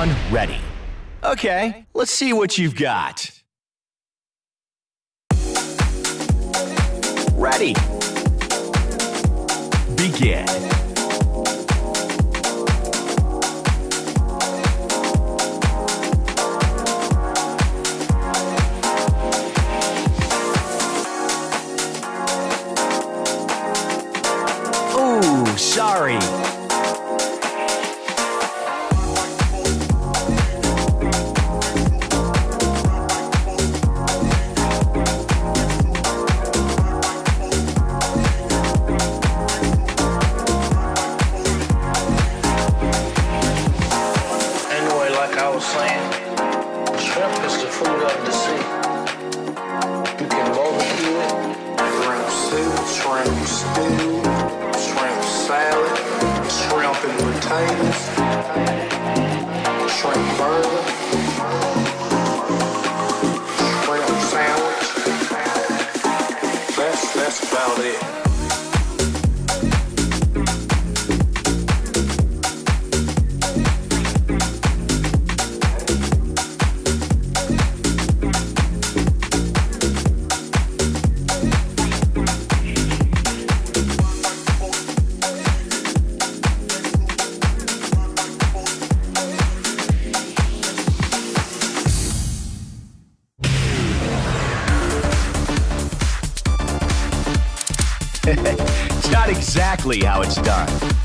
Everyone ready? Okay, let's see what you've got. Ready. Begin. Ooh, sorry. Shrimp is the food of the sea. You can barbecue it, shrimp soup, shrimp stew, shrimp salad, shrimp and potatoes, shrimp burger, shrimp sandwich. That's about it. It's not exactly how it's done.